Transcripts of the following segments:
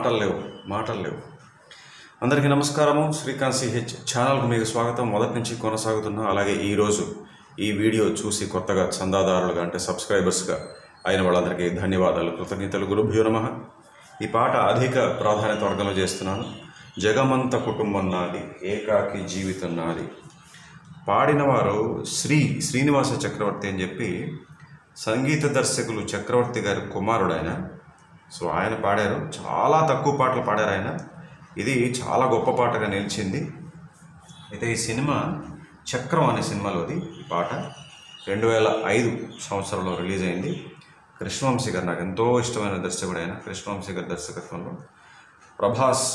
మాటలు లేవు. అందరికీ నమస్కారము. శ్రీకాంత్ సిహెచ్ ఛానల్కు మీకు స్వాగతం. మొదటి నుంచి కొనసాగుతున్నా. అలాగే ఈరోజు ఈ వీడియో చూసి కొత్తగా చందాదారులుగా అంటే సబ్స్క్రైబర్స్గా అయిన వాళ్ళందరికీ ధన్యవాదాలు, కృతజ్ఞతలు. గురుభ్యో నమః. ఈ పాట అధిక ప్రాధాన్యత వర్గంలో చేస్తున్నాను. జగమంత కుటుంబం నాది, ఏకాకి జీవితం నాది. పాడిన వారు శ్రీనివాస చక్రవర్తి అని చెప్పి సంగీత దర్శకులు చక్రవర్తి గారి కుమారుడు ఆయన. సో ఆయన పాడారు. చాలా తక్కువ పాటలు పాడారు ఆయన. ఇది చాలా గొప్ప పాటగా నిలిచింది. అయితే ఈ సినిమా చక్రం అనే సినిమాలోది ఈ పాట 2005 సంవత్సరంలో రిలీజ్ అయింది. కృష్ణవంశీ గారు, నాకు ఎంతో ఇష్టమైన దర్శకుడు ఆయన. కృష్ణవంశీ గారి దర్శకత్వంలో ప్రభాస్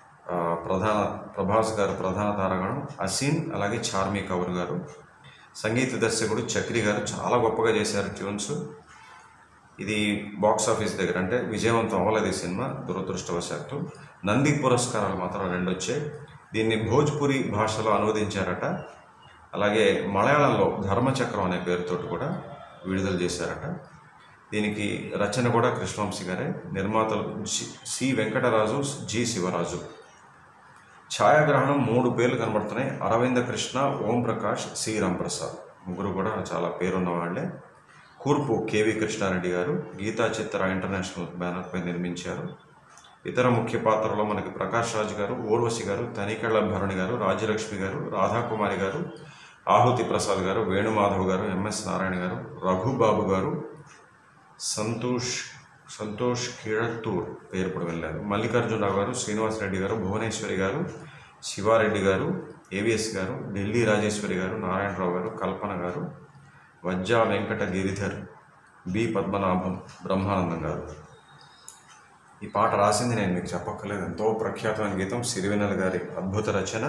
గారు ప్రధాన తారాగణం, అసీన్, అలాగే చార్మి కౌర్ గారు. సంగీత దర్శకుడు చక్రి గారు చాలా గొప్పగా చేశారు ట్యూన్స్. ఇది బాక్స్ ఆఫీస్ దగ్గర అంటే విజయవంతం అవ్వలేదు ఈ సినిమా, దురదృష్టవశాత్తు. నంది పురస్కారాలు మాత్రం 2 వచ్చాయి. దీన్ని భోజ్పురి భాషలో అనువదించారట. అలాగే మలయాళంలో ధర్మచక్రం అనే పేరుతోటి కూడా విడుదల చేశారట. దీనికి రచన కూడా కృష్ణవంశీ గారే. నిర్మాతలు సి వెంకటరాజు, జి శివరాజు. ఛాయాగ్రహణం 3 పేర్లు కనబడుతున్నాయి. అరవింద కృష్ణ, ఓం ప్రకాష్, సి రాంప్రసాద్. ముగ్గురు కూడా చాలా పేరున్న వాళ్ళే. కూర్పు కేవి కృష్ణారెడ్డి గారు గీతా చిత్ర ఇంటర్నేషనల్ బ్యానర్పై నిర్మించారు. ఇతర ముఖ్య పాత్రలో మనకి ప్రకాష్ రాజ్ గారు, ఊర్వశి గారు, తనికెళ్ల భరణి గారు, రాజ్యలక్ష్మి గారు, రాధాకుమారి గారు, ఆహుతి ప్రసాద్ గారు, వేణుమాధవ్ గారు, ఎంఎస్ నారాయణ గారు, రఘుబాబు గారు, సంతోష్ కీഴത്തൂర్ పేరు కూడా వెళ్ళారు, మల్లికార్జునరావు గారు, శ్రీనివాసరెడ్డి గారు, భువనేశ్వరి గారు, శివారెడ్డి గారు, ఏవిఎస్ గారు, ఢిల్లీ రాజేశ్వరి గారు, నారాయణరావు గారు, కల్పన గారు, వజ్జా వెంకట గిరిధర్, బి పద్మనాభం, బ్రహ్మానందం గారు. ఈ పాట రాసింది నేను మీకు చెప్పక్కర్లేదు. ఎంతో ప్రఖ్యాతమైన గీతం, సిరివెన్నెల గారి అద్భుత రచన.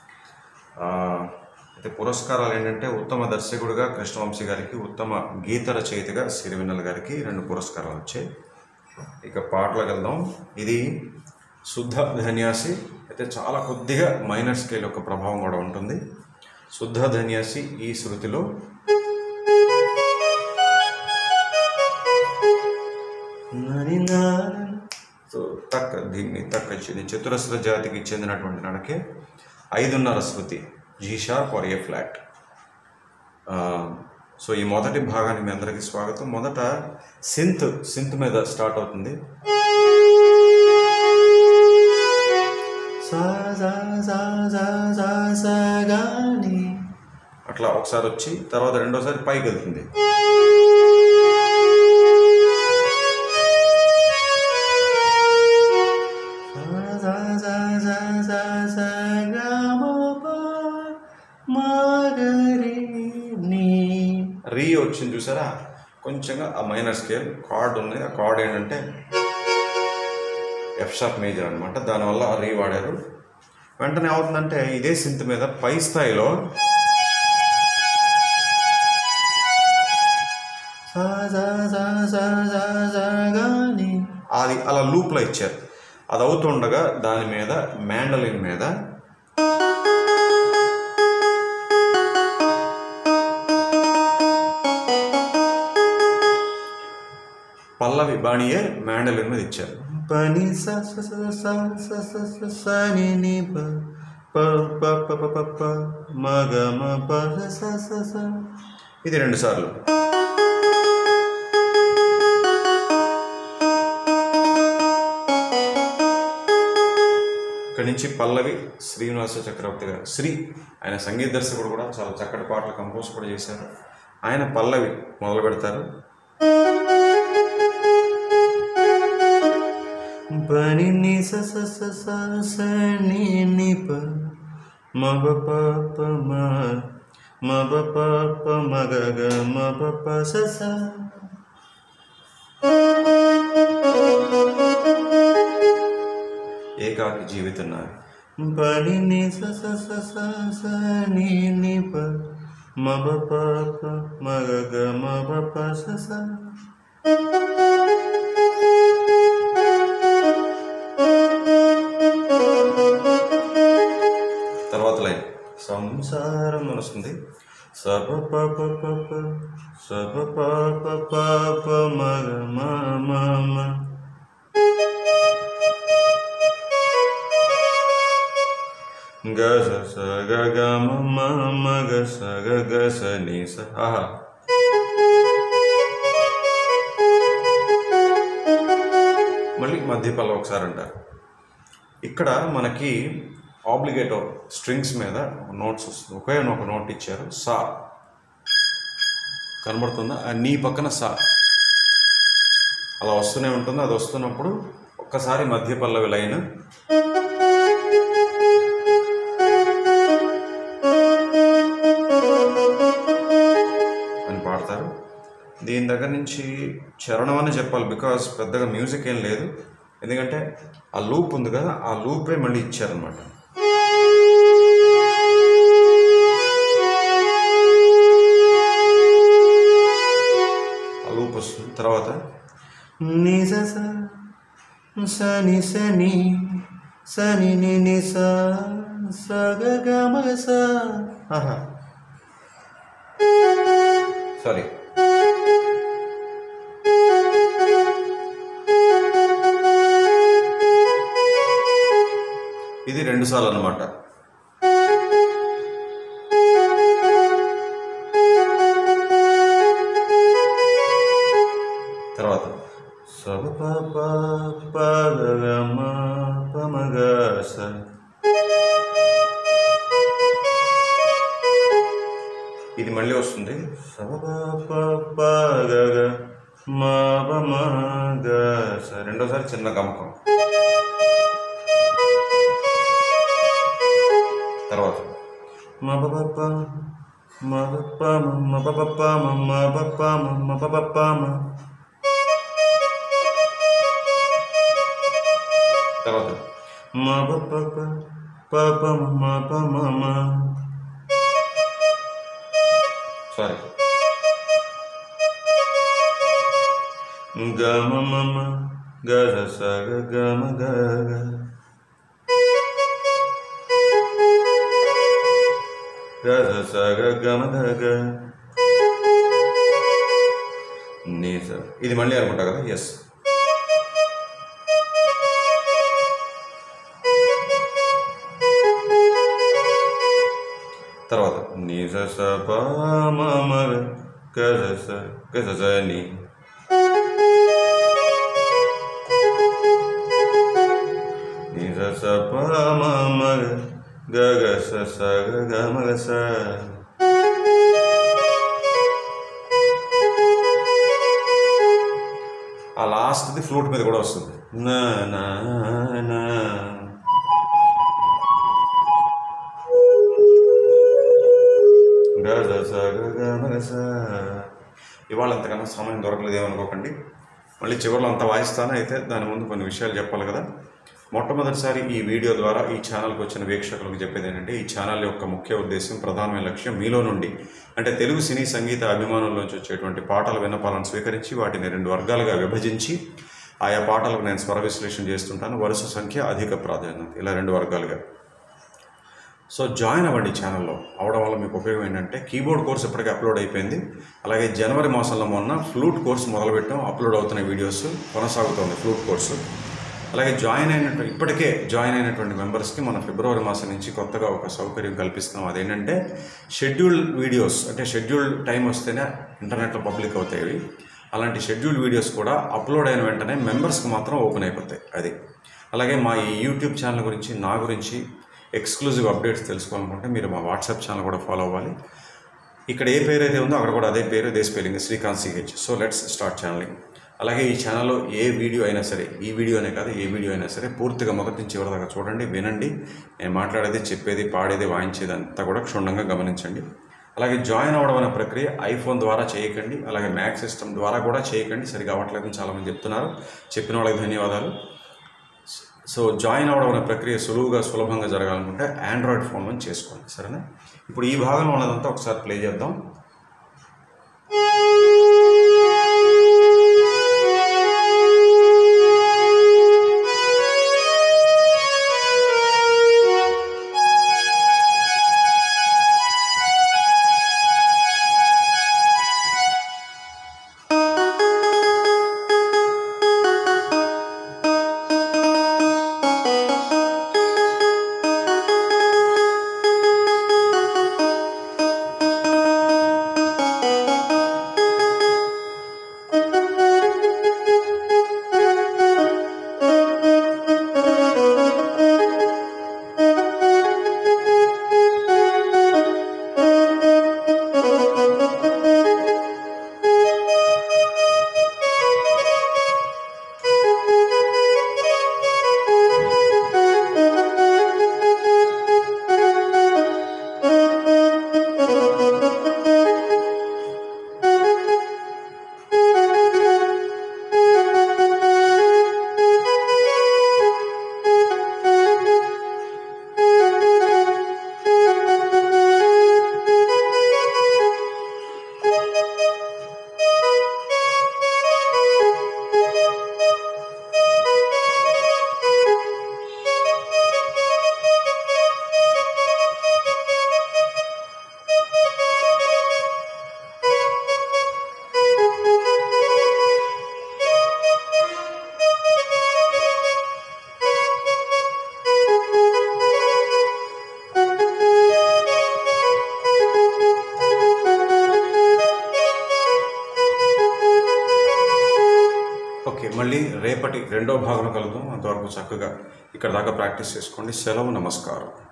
అయితే పురస్కారాలు ఏంటంటే ఉత్తమ దర్శకుడిగా కృష్ణవంశీ గారికి, ఉత్తమ గీత రచయితగా సిరివెన్నెల గారికి 2 పురస్కారాలు వచ్చాయి. ఇక పాటలకు వెళ్దాం. ఇది శుద్ధ ధన్యాసి. అయితే చాలా కొద్దిగా మైనర్ స్కేల్ యొక్క ప్రభావం కూడా ఉంటుంది. శుద్ధ ధన్యాసి ఈ శృతిలో దీన్ని తక్క చతురస్ర జాతికి చెందినటువంటి నడకే 5.5 శృతి, G sharp or A flat. So ఈ మొదటి భాగానికి మీ అందరికీ స్వాగతం. మొదట సింత్ మీద స్టార్ట్ అవుతుంది. అట్లా ఒకసారి వచ్చి తర్వాత రెండోసారి పైకి వెళ్తుంది. రీ వచ్చింది చూసారా, కొంచెంగా ఆ మైనర్ స్కేల్ కార్డ్ ఉంది. ఆ కార్డ్ ఏంటంటే ఎఫ్ షార్ప్ మేజర్ అనమాట. దానివల్ల ఆ రీ వాడారు. వెంటనే ఏమవుతుందంటే ఇదే సింత్ మీద పై స్థాయిలో అది అలా లూప్లో ఇచ్చారు. అది అవుతుండగా దాని మీద మ్యాండలిన్ మీద పల్లవి బాణియే మ్యాండలిన్ మీద ఇచ్చారు. పని ఇది 2 సార్లు. ఇక్కడి నుంచి పల్లవి శ్రీనివాస చక్రవర్తి గారు, ఆయన సంగీత దర్శకుడు కూడా, చాలా చక్కటి పాటలు కంపోజ్ కూడా చేశారు. ఆయన పల్లవి మొదలు పెడతారు. పని ని స స స స స ని ని ప మ బ ప ప మ బ ప ప మ గ గ మ ప ప స స. ఏకాకి జీవితం నాది. పని ని స స స స స ని ని ప మ బ ప ప మ గ గ మ ప ప స స. తర్వాత లైన్ సంసారం అని వస్తుంది. సప ప ప ప ప సప ప ప ప ప మ గ మ మ మ. గ స స గ గ మ మ మ గ స గ గ స ని స. ఆహా. మళ్ళీ మధ్య పల్లవి ఒకసారి అంటారు. ఇక్కడ మనకి ఆబ్లిగేటో స్ట్రింగ్స్ మీద నోట్స్ వస్తుంది. ఒకే ఒక నోట్ ఇచ్చారు, సా కనబడుతుందా? నీ పక్కన సా అలా వస్తూనే ఉంటుంది. అది వస్తున్నప్పుడు ఒక్కసారి మధ్య పల్లవి లైన్ అని పాడతారు. దీని దగ్గర నుంచి చరణం అని చెప్పాలి, బికాజ్ పెద్దగా మ్యూజిక్ ఏం లేదు. ఎందుకంటే ఆ లూప్ ఉంది కదా, ఆ లూపే మళ్ళీ ఇచ్చారనమాట. ఆ లూప్ వస్తుంది. తర్వాత ని స స ని స ని స ని ని ని స స గ గ మ స. ఆహా, సారీ. ఇది 2 సార్లు అన్నమాట. తర్వాత స ప ప ప గ మ ప మ గ స. ఇది మళ్ళీ వస్తుంది. స ప ప ప గ గ మ ప మ గ స. రెండోసారి చిన్న గమకం. తర్వాత మ ప ప ప మ ప ప మ ప ప ప మ ప ప మ ప ప ప మ. తర్వాత మ ప ప ప ప ప మ ప మ మ. సారీ. గ మ మ మ గ స గ గ మ గ గ. గ స గ గ మ గ గ. ని స. ఇది మళ్ళీ అనుకుంటా కదా. ఎస్. తర్వాత ని స స ప మ మ గ స గ స ని. ని స స ప మ మ గ గ స స గ గ మ గ స. ఆ లాస్ట్ది ఫ్లూట్ మీద కూడా వస్తుంది. నా నా నా. ఇవాళ అంతకన్నా సమయం దొరకలేదు, ఏమనుకోకండి. మళ్ళీ చివరిలో అంత వాయిస్తాను. అయితే దాని ముందు కొన్ని విషయాలు చెప్పాలి కదా. మొట్టమొదటిసారి ఈ వీడియో ద్వారా ఈ ఛానల్కి వచ్చిన వీక్షకులకు చెప్పేది ఏంటంటే, ఈ ఛానల్ యొక్క ముఖ్య ఉద్దేశం, ప్రధానమైన లక్ష్యం మీలో నుండి, అంటే తెలుగు సినీ సంగీత అభిమానుల్లోంచి వచ్చేటువంటి పాటల విన్నపాలను స్వీకరించి వాటిని 2 వర్గాలుగా విభజించి ఆయా పాటలకు నేను స్వర విశ్లేషణ చేస్తుంటాను. వరుస సంఖ్య, అధిక ప్రాధాన్యత, ఇలా 2 వర్గాలుగా. సో జాయిన్ అవ్వండి ఛానల్లో. అవడం వల్ల మీకు ఉపయోగం ఏంటంటే, కీబోర్డ్ కోర్స్ ఇప్పటికే అప్లోడ్ అయిపోయింది. అలాగే జనవరి మాసంలో మొన్న ఫ్లూట్ కోర్స్ మొదలుపెట్టాం. అప్లోడ్ అవుతున్న వీడియోస్ కొనసాగుతోంది ఫ్లూట్ కోర్సు. అలాగే ఇప్పటికే జాయిన్ అయినటువంటి మెంబర్స్కి మన ఫిబ్రవరి మాసం నుంచి కొత్తగా ఒక సౌకర్యం కల్పిస్తున్నాం. అదేంటంటే షెడ్యూల్డ్ వీడియోస్, అంటే షెడ్యూల్డ్ టైం వస్తేనే ఇంటర్నెట్లో పబ్లిక్ అవుతాయి. అలాంటి షెడ్యూల్డ్ వీడియోస్ కూడా అప్లోడ్ అయిన వెంటనే మెంబర్స్కి మాత్రం ఓపెన్ అయిపోతాయి. అది. అలాగే మా ఈ యూట్యూబ్ ఛానల్ గురించి, నా గురించి ఎక్స్క్లూజివ్ అప్డేట్స్ తెలుసుకోవాలనుకుంటే మీరు మా వాట్సాప్ ఛానల్ కూడా ఫాలో అవ్వాలి. ఇక్కడ ఏ పేరు అయితే ఉందో అక్కడ కూడా అదే పేరు, అదే spelling, Srikanth CH. So let's start channelling. అలాగే ఈ ఛానల్లో ఏ వీడియో అయినా సరే, ఈ వీడియోనే కాదు ఏ వీడియో అయినా సరే, పూర్తిగా మొదటి నుంచి చివరి దాకా చూడండి, వినండి. నేను మాట్లాడేది, చెప్పేది, పాడేది, వాయించేది అంతా కూడా క్షుణ్ణంగా గమనించండి. అలాగే జాయిన్ అవ్వడం అనే ప్రక్రియ ఐఫోన్ ద్వారా చేయకండి, అలాగే మ్యాక్ సిస్టమ్ ద్వారా కూడా చేయకండి. సరిగా అవ్వట్లేదని చాలామంది చెప్తున్నారు. చెప్పిన వాళ్ళకి ధన్యవాదాలు. సో జాయిన్ అవ్వడం అనే ప్రక్రియ సులభంగా జరగాలనుకుంటే ఆండ్రాయిడ్ ఫోన్లో చేసుకోండి, సరేనా? ఇప్పుడు ఈ భాగంలో ఉన్నదంతా ఒకసారి ప్లే చేద్దాం. మళ్ళీ రేపటి రెండో భాగంలో కలుద్దాం. అంతవరకు చక్కగా ఇక్కడ దాకా ప్రాక్టీస్ చేసుకోండి. సెలవు, నమస్కారం.